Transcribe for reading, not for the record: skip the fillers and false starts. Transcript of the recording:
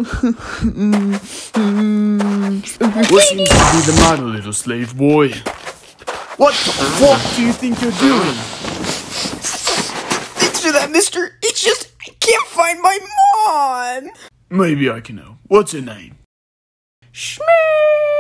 What seems to be the matter, little slave boy? What the fuck do you think you're doing? Thanks for that, mister. It's just, I can't find my mom. Maybe I can know. What's her name? Shmee!